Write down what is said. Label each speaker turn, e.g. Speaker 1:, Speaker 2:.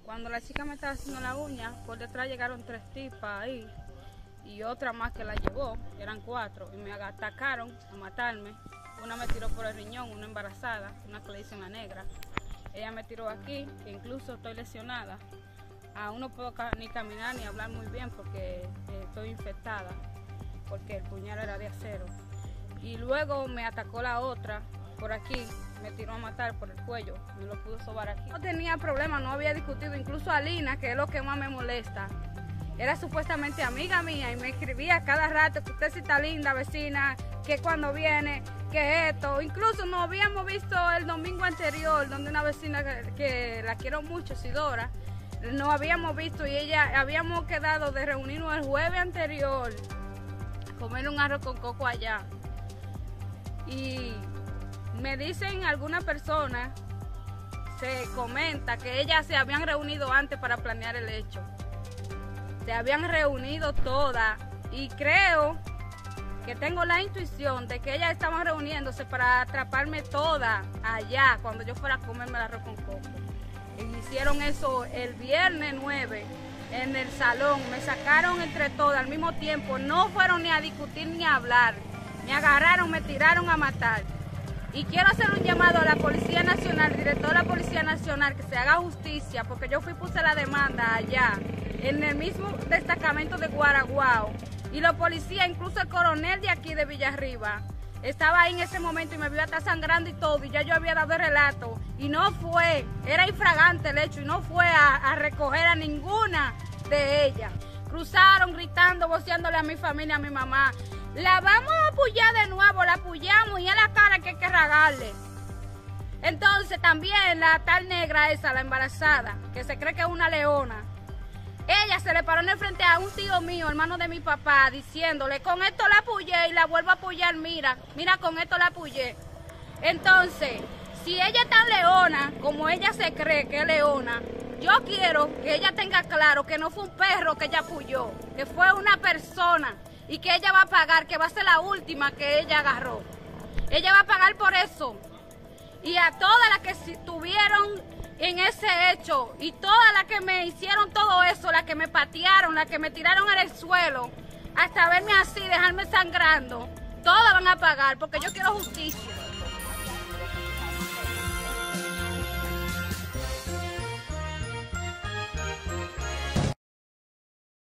Speaker 1: Cuando la chica me estaba haciendo la uña, por detrás llegaron 3 tipas ahí y otra más que la llevó, eran 4, y me atacaron a matarme. Una me tiró por el riñón, una embarazada, una que le dicen la negra. Ella me tiró aquí, que incluso estoy lesionada. Aún no puedo ni caminar ni hablar muy bien porque estoy infectada, porque el puñal era de acero. Y luego me atacó la otra por aquí, me tiró a matar por el cuello, me lo pudo sobar aquí. No tenía problema, no había discutido, incluso a Lina, que es lo que más me molesta. Era supuestamente amiga mía y me escribía cada rato que usted sí está linda, vecina, que cuando viene, que esto. Incluso nos habíamos visto el domingo anterior, donde una vecina que la quiero mucho, Sidora, nos habíamos visto y ella, habíamos quedado de reunirnos el jueves anterior, a comer un arroz con coco allá. Y me dicen algunas personas, se comenta que ellas se habían reunido antes para planear el hecho. Se habían reunido todas y creo que tengo la intuición de que ellas estaban reuniéndose para atraparme toda allá cuando yo fuera a comerme el arroz con coco. Y hicieron eso el viernes 9 en el salón, me sacaron entre todas al mismo tiempo, no fueron ni a discutir ni a hablar, me agarraron, me tiraron a matar. Y quiero hacer un llamado a la Policía Nacional, director de la Policía Nacional, que se haga justicia, porque yo puse la demanda allá, en el mismo destacamento de Guaraguao. Y los policías, incluso el coronel de aquí de Villarriba, estaba ahí en ese momento y me vio hasta sangrando y todo, y ya yo había dado el relato. Y no fue, era infragante el hecho, y no fue a recoger a ninguna de ellas. Cruzaron gritando, voceándole a mi familia, a mi mamá. La vamos a apoyar de nuevo, la apoyamos y a la cara que hay que ragarle. Entonces también la tal negra esa, la embarazada, que se cree que es una leona, ella se le paró en el frente a un tío mío, hermano de mi papá, diciéndole, con esto la apoyé y la vuelvo a apoyar, mira, con esto la apoyé. Entonces, si ella es tan leona, como ella se cree que es leona, yo quiero que ella tenga claro que no fue un perro que ella apoyó, que fue una persona y que ella va a pagar, que va a ser la última que ella agarró. Ella va a pagar por eso. Y a todas las que estuvieron en ese hecho y todas las que me hicieron todo eso, las que me patearon, las que me tiraron en el suelo, hasta verme así, dejarme sangrando, todas van a pagar porque yo quiero justicia.